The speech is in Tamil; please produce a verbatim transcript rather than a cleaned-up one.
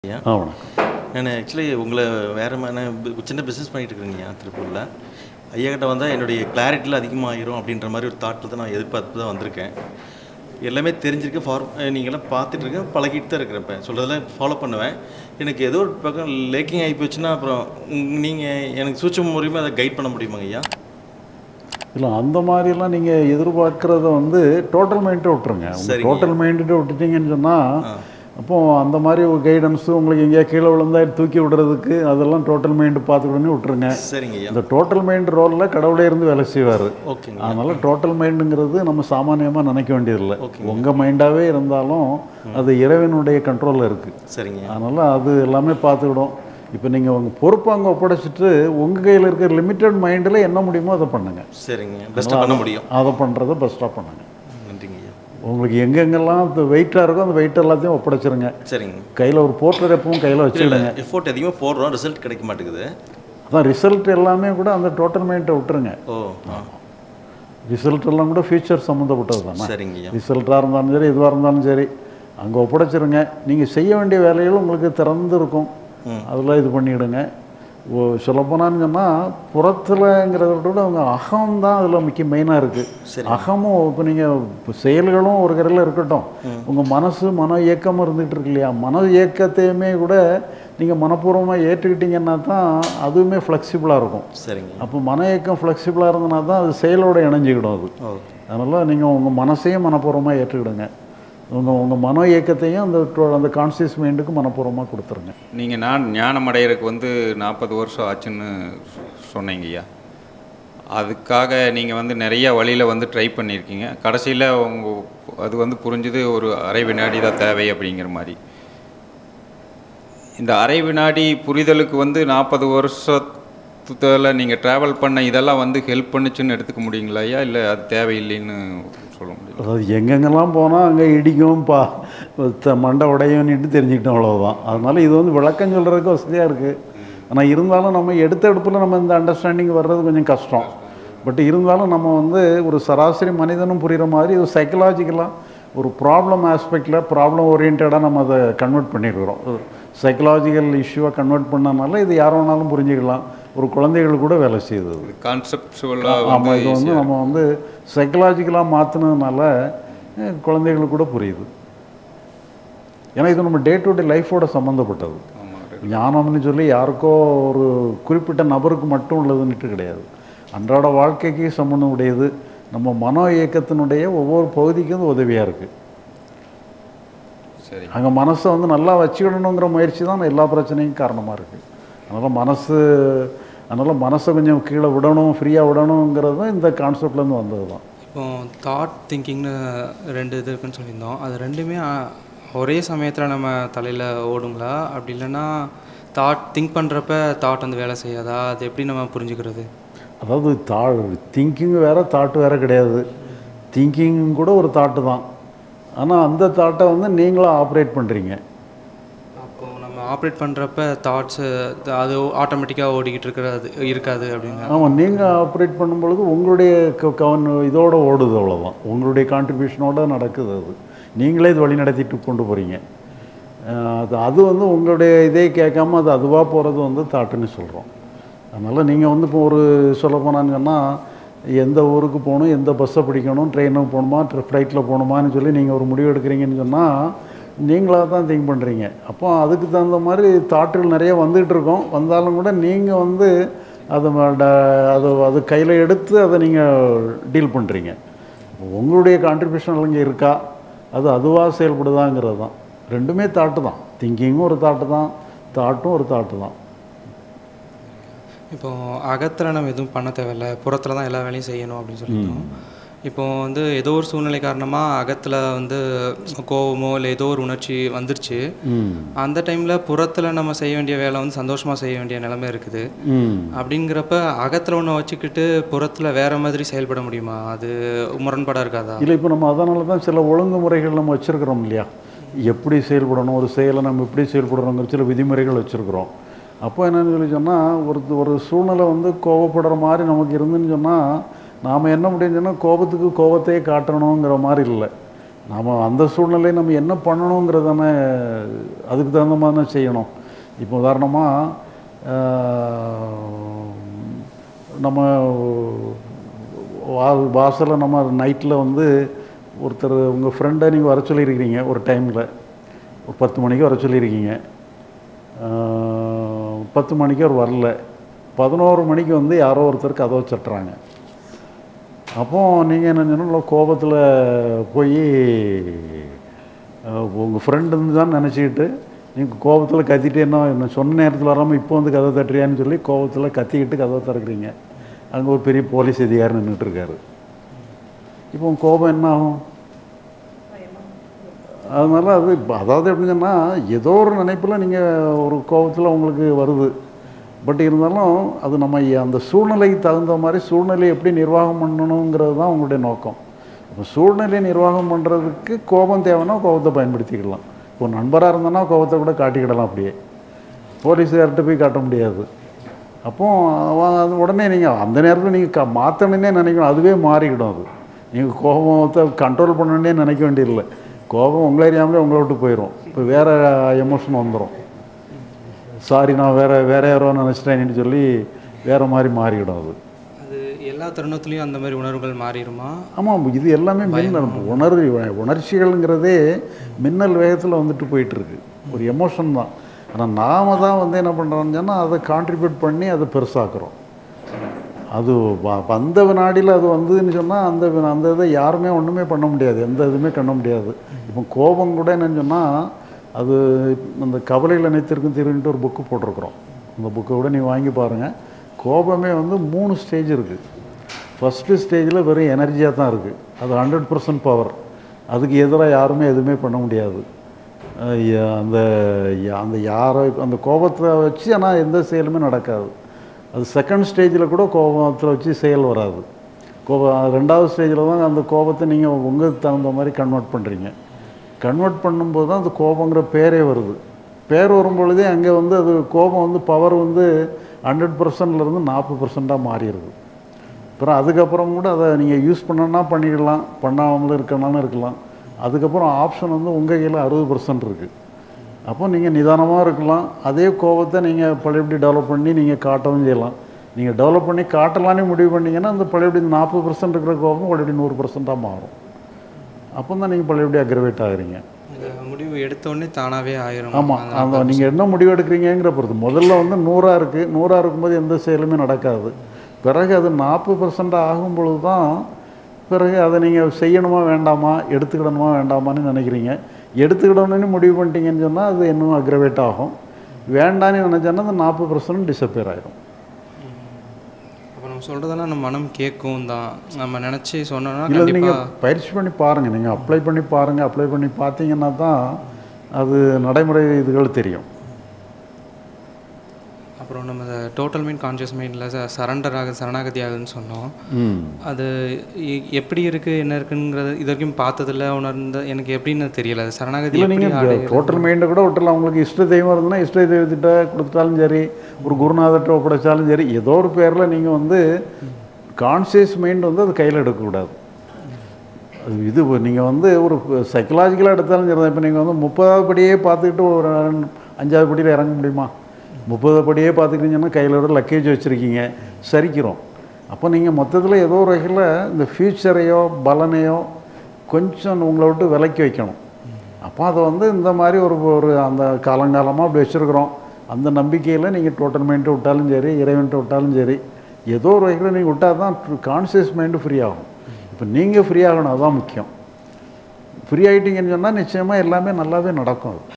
ஐயா ஆ வணக்கம். நான் ஆக்சுவலி உங்களை வேறு நான் சின்ன பிஸ்னஸ் பண்ணிகிட்டு இருக்கிறேங்கய்யா திருப்பூரில். ஐயா கிட்ட வந்தால் என்னுடைய கிளாரிட்டியில் அதிகமாகிரும் அப்படின்ற மாதிரி ஒரு தாட்டில் தான் நான் எதிர்பார்த்து தான் வந்திருக்கேன். எல்லாமே தெரிஞ்சிருக்கு, ஃபார் நீங்களாம் பார்த்துட்ருக்கேன், பழகிட்டு தான் இருக்கிறேன். இப்போ சொல்கிறதெல்லாம் ஃபாலோ பண்ணுவேன். எனக்கு ஏதோ ஒரு பக்கம் லேக்கிங் ஆகி போச்சுன்னா அப்புறம் நீங்கள் எனக்கு சூட்சம மூலியமாக அதை கைட் பண்ண முடியுமாங்க ஐயா? இல்லை, அந்த மாதிரிலாம் நீங்கள் எதிர்பார்க்குறத வந்து டோட்டல் மைண்ட்டை விட்டுருங்க. சரிங்க. டோட்டல் மைண்ட்டு விட்டுட்டீங்கன்னு சொன்னால் அப்போது அந்த மாதிரி ஒரு கைடன்ஸு உங்களுக்கு எங்கேயா கீழே விழுந்தா தூக்கி விடுறதுக்கு அதெல்லாம் டோட்டல் மைண்டு பார்த்துக்கிட்டோன்னே விட்டுருங்க. சரிங்க ஐயா. இந்த டோட்டல் மைண்ட் ரோலில் கடவுளே இருந்து வேலை செய்வார். ஓகேங்க. அதனால் டோட்டல் மைண்டுங்கிறது நம்ம சாமானியமாக நினைக்க வேண்டியதில்லை. ஓகேங்க. உங்கள் மைண்டாகவே இருந்தாலும் அது இறைவனுடைய கண்ட்ரோலில் இருக்குது. சரிங்க. அதனால் அது எல்லாமே பார்த்துக்கிடும். இப்போ நீங்கள் உங்கள் பொறுப்பு அங்கே ஒப்படைச்சிட்டு உங்கள் கையில் இருக்கிற லிமிட்டட் மைண்டில் என்ன முடியுமோ அதை பண்ணுங்கள். சரிங்க, பெஸ்ட்டாக பண்ண முடியும். அதை பண்ணுறதை பெஸ்ட்டாக பண்ணுங்கள். நன்றிங்க ஐயா. உங்களுக்கு எங்கெங்கெல்லாம் வெயிட்டாக இருக்கோ அந்த வெயிட் எல்லாத்தையும் ஒப்படைச்சிருங்க. சரிங்க. கையில் ஒரு போர்ட்ரேட் எப்பவும் கையில் வச்சுக்கிடுங்க. எஃபோர்ட் அதிகமாக போடுறோம், ரிசல்ட் கிடைக்க மாட்டேங்குது. அதான் ரிசல்ட் எல்லாமே கூட அந்த டோட்டல் மைண்டை விட்டுருங்க. ஓ ஆ ரிசல்ட் எல்லாம் கூட ஃபியூச்சர் சம்மந்தப்பட்டது தானே. சரிங்க ஐயா. ரிசல்ட்டாக இருந்தாலும் சரி எதுவாக இருந்தாலும் சரி அங்கே ஒப்படைச்சிருங்க. நீங்கள் செய்ய வேண்டிய வேலைகள் உங்களுக்கு திறந்து இருக்கும், அதில் இது பண்ணிவிடுங்க. ஓ சொல்லப்போனான்னு சொன்னால் புறத்துலங்கிறத விட அவங்க அகம் தான் அதில் முக்கிய மெயினாக இருக்குது. அகமும் இப்போ நீங்கள் இப்போ செயல்களும் ஒரு கரையில் இருக்கட்டும், உங்கள் மனசு மன இயக்கமும் இருந்துகிட்டு இருக்கு இல்லையா, மன இயக்கத்தையுமே கூட நீங்கள் மனப்பூர்வமாக ஏற்றுக்கிட்டிங்கன்னா தான் அதுவுமே ஃப்ளெக்சிபிளாக இருக்கும். சரிங்க. அப்போ மன இயக்கம் ஃப்ளெக்சிபிளாக இருந்ததுனா தான் அது செயலோடு இணைஞ்சிக்கிடும். அது அதனால் நீங்கள் உங்கள் மனசையும் மனப்பூர்வமாக ஏற்றுக்கிடுங்க. உங்கள் உங்கள் மனோ இயக்கத்தையும் அந்த அந்த கான்சியஸ் மைண்டுக்கு மனப்பூர்வமாக கொடுத்துருங்க. நீங்கள் நான் ஞானம் அடையிறதுக்கு வந்து நாற்பது வருஷம் ஆச்சுன்னு சொன்னீங்கய்யா. அதுக்காக நீங்கள் வந்து நிறைய வழியில் வந்து ட்ரை பண்ணியிருக்கீங்க. கடைசியில் உங்கள் அது வந்து புரிஞ்சுது ஒரு அரை வினாடி தான் தேவை அப்படிங்கிற மாதிரி. இந்த அரை வினாடி புரிதலுக்கு வந்து நாற்பது வருஷத்தில் நீங்கள் ட்ராவல் பண்ண இதெல்லாம் வந்து ஹெல்ப் பண்ணுச்சுன்னு எடுத்துக்க முடியுங்களா ஐயா, இல்லை அது தேவையில்லைன்னு சொல்ல முடியும்? அதாவது எங்கெங்கெல்லாம் போனால் அங்கே இடிக்கும் பா மண்டை உடையும்னுட்டு தெரிஞ்சுக்கிட்டோம், அவ்வளோதான். அதனால் இது வந்து விளக்கம் சொல்கிறதுக்கு வசதியாக இருக்குது. ஆனால் இருந்தாலும் நம்ம எடுத்த எடுப்பில் நம்ம இந்த அண்டர்ஸ்டாண்டிங் வர்றது கொஞ்சம் கஷ்டம். பட் இருந்தாலும் நம்ம வந்து ஒரு சராசரி மனிதனும் புரிகிற மாதிரி ஒரு சைக்கலாஜிக்கலாக ஒரு ப்ராப்ளம் ஆஸ்பெக்டில் ப்ராப்ளம் ஓரியன்டாக நம்ம அதை கன்வெர்ட் பண்ணியிருக்கிறோம். சைக்கலாஜிக்கல் இஷ்யூவாக கன்வெர்ட் பண்ணனால இது யார் வேணாலும் புரிஞ்சுக்கலாம். ஒரு குழந்தைகள் கூட வேலை செய்யுது. கான்செப்டுவலாக ஆமாம், இது வந்து நம்ம வந்து சைக்கலாஜிக்கலாக மாற்றினதுனால குழந்தைகளுக்கு கூட புரியுது. ஏன்னா இது நம்ம டே டு டே லைஃபோட சம்மந்தப்பட்டது. ஞானம்னு சொல்லி யாருக்கோ ஒரு குறிப்பிட்ட நபருக்கு மட்டும் உள்ளதுன்னுட்டு கிடையாது. அன்றாட வாழ்க்கைக்கு சம்மந்தம் உடையது. நம்ம மனோ இயக்கத்தினுடைய ஒவ்வொரு பகுதிக்கும் உதவியாக இருக்குது. சரி, அங்கே மனசை வந்து நல்லா வச்சுக்கிடணுங்கிற முயற்சி தான் எல்லா பிரச்சனைக்கும் காரணமாக இருக்குது. அதனால் மனசு அதனால் மனசை கொஞ்சம் கீழே விடணும், ஃப்ரீயாக விடணுங்கிறது தான் இந்த கான்செப்ட்லேருந்து வந்தது தான். இப்போ தாட் திங்கிங்னு ரெண்டு இது இருக்குன்னு சொல்லியிருந்தோம். அது ரெண்டுமே ஒரே சமயத்தில் நம்ம தலையில் ஓடுங்களா, அப்படி இல்லைன்னா தாட் திங்க் பண்ணுறப்ப தாட் வந்து வேலை செய்யாதா, அது எப்படி நம்ம புரிஞ்சுக்கிறது? அதாவது தா திங்கிங் வேறு தாட்டு வேறு கிடையாது. திங்கிங் கூட ஒரு தாட்டு தான். ஆனால் அந்த தாட்டை வந்து நீங்களும் ஆப்ரேட் பண்ணுறீங்க. அப்போது நம்ம ஆப்ரேட் பண்ணுறப்ப தாட்ஸு அது ஆட்டோமேட்டிக்காக ஓடிக்கிட்டு இருக்கிறது இருக்காது அப்படின்னு. ஆமாம், நீங்கள் ஆப்ரேட் பண்ணும்பொழுது உங்களுடைய கவன் இதோட ஓடுது, அவ்வளோதான். உங்களுடைய கான்ட்ரிபியூஷனோட நடக்குது. அது நீங்களே இது வழி நடத்திட்டு கொண்டு போகிறீங்க. அது அது வந்து உங்களுடைய இதே கேட்காம அது அதுவாக போகிறது வந்து தாட்டுன்னு சொல்கிறோம். அதனால் நீங்கள் வந்து இப்போ ஒரு சொல்ல போனான்னு சொன்னால் எந்த ஊருக்கு போகணும், எந்த பஸ்ஸை பிடிக்கணும், ட்ரெயினுக்கு போகணுமா, ஃப்ளைட்டில் போகணுமான்னு சொல்லி நீங்கள் ஒரு முடிவு எடுக்கிறீங்கன்னு சொன்னால் நீங்களாக தான் திங்க் பண்ணுறீங்க. அப்போ அதுக்கு தகுந்த மாதிரி தாட்டுகள் நிறைய வந்துகிட்டு இருக்கோம். வந்தாலும் கூட நீங்கள் வந்து அதை அது அது கையில் எடுத்து அதை நீங்கள் டீல் பண்ணுறீங்க. உங்களுடைய கான்ட்ரிபியூஷன் இங்கே இருக்கா, அது அதுவாக செயல்படுதாங்கிறது தான். ரெண்டுமே தாட்டு தான். திங்கிங்கும் ஒரு தாட்டு தான், தாட்டும் ஒரு தாட்டு தான். இப்போது அகத்தில் நம்ம எதுவும் பண்ண தேவையில்லை, புறத்தில் தான் எல்லா வேலையும் செய்யணும் அப்படின்னு சொல்லிட்டோம். இப்போ வந்து ஏதோ ஒரு சூழ்நிலை காரணமாக அகத்தில் வந்து கோபமோ இல்லை ஏதோ ஒரு உணர்ச்சி வந்துருச்சு. அந்த டைமில் புறத்தில் நம்ம செய்ய வேண்டிய வேலை வந்து சந்தோஷமாக செய்ய வேண்டிய நிலைமை இருக்குது. அப்படிங்கிறப்ப அகத்தில் ஒன்று வச்சுக்கிட்டு புறத்தில் வேறு மாதிரி செயல்பட முடியுமா? அது முரண்பாடாக இருக்காதா? இல்லை, இப்போ நம்ம அதனால தான் சில ஒழுங்குமுறைகள் நம்ம வச்சுருக்கிறோம் இல்லையா. எப்படி செயல்படணும், ஒரு செயலை நம்ம எப்படி செயல்படணுங்கிற சில விதிமுறைகள் வச்சுருக்குறோம். அப்போ என்னென்னு சொல்லி சொன்னால் ஒரு ஒரு சூழ்நிலை வந்து கோபப்படுற மாதிரி நமக்கு இருந்துன்னு சொன்னால் நாம் என்ன முடியும்னு சொன்னால் கோபத்துக்கு கோபத்தையே காட்டணுங்கிற மாதிரி இல்லை. நாம் அந்த சூழ்நிலையை நம்ம என்ன பண்ணணுங்கிறதானே அதுக்கு தகுந்த மாதிரி தான் செய்யணும். இப்போ உதாரணமாக நம்ம வா வாசலில் நம்ம நைட்டில் வந்து ஒருத்தர் உங்கள் ஃப்ரெண்டை நீங்கள் வர சொல்லியிருக்கிறீங்க ஒரு டைமில், ஒரு பத்து மணிக்கு வர சொல்லியிருக்கீங்க. பத்து மணிக்கு அவர் வரல, பதினோரு மணிக்கு வந்து யாரோ ஒருத்தர் கதவை தட்டுறாங்க. அப்போது நீங்கள் என்ன சொன்னால் கோபத்தில் போய் உங்கள் ஃப்ரெண்டுன்னு தான் நினச்சிக்கிட்டு நீங்கள் கோபத்தில் கத்திட்டு என்ன என்ன சொன்ன நேரத்தில் வராமல் இப்போ வந்து கதவை தட்டுறியான்னு சொல்லி கோபத்தில் கத்திக்கிட்டு கதவை திறக்கிறீங்க. அங்கே ஒரு பெரிய போலீஸ் அதிகாரி நின்றுட்டுருக்காரு. இப்போ உங்கள் கோபம் என்ன ஆகும்? அதனால் அது அதாவது எப்படின்னு சொன்னால் ஏதோ ஒரு நினைப்பில் நீங்கள் ஒரு கோபத்தில் உங்களுக்கு வருது. பட் இருந்தாலும் அது நம்ம அந்த சூழ்நிலைக்கு தகுந்த மாதிரி சூழ்நிலையை எப்படி நிர்வாகம் பண்ணணுங்கிறது தான் உங்களுடைய நோக்கம். இப்போ சூழ்நிலையை நிர்வாகம் பண்ணுறதுக்கு கோபம் தேவைன்னா கோபத்தை பயன்படுத்திக்கலாம். இப்போ நண்பராக இருந்தோன்னா கோபத்தை கூட காட்டிக்கிடலாம், அப்படியே போலீஸுக்கார்ட்ட போய் காட்ட முடியாது. அப்போது அது உடனே நீங்கள் அந்த நேரத்தில் நீங்கள் க மாற்றணுன்னே நினைக்கணும், அதுவே மாறிக்கிடும். அது நீங்கள் கோபத்தை கண்ட்ரோல் பண்ணணுன்னே நினைக்க வேண்டியதில்லை. கோபம் உங்களை அறியாமலே உங்களை விட்டு போயிடும். இப்போ வேறு எமோஷன் வந்துடும். சாரி நான் வேறு வேறு யாரோ நினச்சிட்டேன்னு சொல்லி வேறு மாதிரி மாறிவிடும். அது அது எல்லா தருணத்துலேயும் அந்த மாதிரி உணர்வுகள் மாறிடுமா? ஆமாம், இது எல்லாமே மின்னல் உணர்வு உணர்ச்சிகள்ங்கிறதே மின்னல் வேகத்தில் வந்துட்டு போயிட்டுருக்கு. ஒரு எமோஷன் தான். ஆனால் நாம் தான் வந்து என்ன பண்ணுறோம்னு சொன்னால் அதை கான்ட்ரிபியூட் பண்ணி அதை பெருசாக்குறோம். அது வந்த வினாடியில் அது வந்ததுன்னு சொன்னால் அந்த அந்த இதை யாருமே ஒன்றுமே பண்ண முடியாது, எந்த இதுவுமே பண்ண முடியாது. இப்போ கோபம் கூட என்னன்னு சொன்னால் அது அந்த கவலையில் அனைத்திற்கும் தீர்வுன்ட்டு ஒரு புக்கு போட்டிருக்கிறோம். அந்த புக்கை கூட நீங்கள் வாங்கி பாருங்கள். கோபமே வந்து மூணு ஸ்டேஜ் இருக்குது. ஃபஸ்ட்டு ஸ்டேஜில் வெறும் எனர்ஜியாக தான் இருக்குது. அது ஹண்ட்ரட் பர்சன்ட் பவர். அதுக்கு எதிராக யாருமே எதுவுமே பண்ண முடியாது. அந்த அந்த யாரை அந்த கோபத்தை வச்சு ஆனால் எந்த செயலுமே நடக்காது. அது செகண்ட் ஸ்டேஜில் கூட கோபத்தில் வச்சு செயல் வராது. கோபம் ரெண்டாவது ஸ்டேஜில் தான் அந்த கோபத்தை நீங்கள் உங்களுக்கு தகுந்த மாதிரி கன்வெர்ட் பண்ணுறீங்க. கன்வெர்ட் பண்ணும்போது தான் அந்த கோபங்கிற பேரே வருது. பேர் வரும்பொழுதே அங்கே வந்து அது கோபம் வந்து பவர் வந்து ஹண்ட்ரட் பர்சன்ட்லேருந்து நாற்பது பர்சண்ட்டாக மாறிடுது. அப்புறம் அதுக்கப்புறம் கூட அதை நீங்கள் யூஸ் பண்ணணுன்னா பண்ணிக்கலாம், பண்ணாமலும் இருக்கணும்னு இருக்கலாம். அதுக்கப்புறம் ஆப்ஷன் வந்து உங்கள் கையில் அறுபது பர்சன்ட் இருக்குது. அப்போ நீங்கள் நிதானமாக இருக்கலாம். அதே கோபத்தை நீங்கள் பழையபடி டெவலப் பண்ணி நீங்கள் காட்டவும் செய்யலாம். நீங்கள் டெவலப் பண்ணி காட்டலான்னு முடிவு பண்ணிங்கன்னா அந்த பழையபடி நாற்பது பர்சன்ட் இருக்கிற கோபம் பழையபடி நூறு பர்சண்ட்டாக மாறும். அப்போ தான் நீங்கள் பழையபடி அக்ரவேட் ஆகுறீங்க. முடிவு எடுத்தோடனே தானாகவே ஆயிரும். ஆமாம், அந்த நீங்கள் என்ன முடிவு எடுக்கிறீங்கிற பொறுத்து. முதல்ல வந்து நூறாக இருக்குது, நூறாக இருக்கும்போது எந்த செயலுமே நடக்காது. பிறகு அது நாற்பது பர்சன்ட் ஆகும் பொழுது தான் பிறகு அதை நீங்கள் செய்யணுமா வேண்டாமா, எடுத்துக்கிடணுமா வேண்டாமான்னு நினைக்கிறீங்க. எடுத்துக்கிடணும்னு முடிவு பண்ணிட்டீங்கன்னு சொன்னால் அது இன்னும் அக்ரவேட் ஆகும். வேண்டான்னு நினச்சோன்னா அந்த நாற்பது பர்சன்ட் டிஸப்பியர் ஆகிடும். அப்போ நம்ம சொல்கிறதெல்லாம் நம்ம மனம் கேட்கும் தான். நம்ம நினச்சி சொன்னோன்னா இல்லை, நீங்கள் பயிற்சி பண்ணி பாருங்கள். நீங்கள் அப்ளை பண்ணி பாருங்கள். அப்ளை பண்ணி பார்த்தீங்கன்னா தான் அது நடைமுறை இதுகள் தெரியும். அப்புறம் நம்ம டோட்டல் மைண்ட் கான்ஷியஸ் மைண்டில் சரண்டர் ஆகுது, சரணாகதி ஆகுதுன்னு சொன்னோம். அது எப்படி இருக்குது என்ன இருக்குங்கிறது இது வரைக்கும் பார்த்ததில்ல, உணர்ந்த எனக்கு எப்படின்னு தெரியல. அது சரணாகதி நீங்கள் டோட்டல் மைண்டை கூட விட்டுலாம். உங்களுக்கு இஷ்ட தெய்வம் இருந்ததுன்னா இஷ்ட தெய்வத்திட்ட கொடுத்தாலும் சரி, ஒரு குருநாதர்கிட்ட ஒப்படைச்சாலும் சரி, ஏதோ ஒரு பேரில் நீங்கள் வந்து கான்ஷியஸ் மைண்ட் வந்து அது கையில் எடுக்கக்கூடாது. இது நீங்கள் வந்து ஒரு சைக்கலாஜிக்கலாக எடுத்தாலும் சரி தான். இப்போ நீங்கள் வந்து முப்பதாவது படியே பார்த்துக்கிட்டு ஒரு அஞ்சாவது படியில் இறங்க முடியுமா? முப்பது படியே பார்த்துக்கிட்டீங்கன்னா கையில் ஒரு லக்கேஜ் வச்சுருக்கீங்க, சரிக்கிறோம். அப்போ நீங்கள் மொத்தத்தில் ஏதோ ஒரு வகையில் இந்த ஃப்யூச்சரையோ பலனையோ கொஞ்சம் உங்களை விட்டு விலக்கி வைக்கணும். அப்போ அதை வந்து இந்த மாதிரி ஒரு ஒரு அந்த காலங்காலமாக அப்படி வச்சுருக்குறோம். அந்த நம்பிக்கையில் நீங்கள் டோட்டல் மைண்டை விட்டாலும் சரி, இறைவன்ட்டு விட்டாலும் சரி, ஏதோ ஒரு வகையில் நீங்கள் விட்டால் தான் கான்ஷியஸ் மைண்டு ஃப்ரீ ஆகும். இப்போ நீங்கள் ஃப்ரீ ஆகணும், அதுதான் முக்கியம். ஃப்ரீ ஆகிட்டீங்கன்னு சொன்னால் நிச்சயமாக எல்லாமே நல்லாவே நடக்கும்.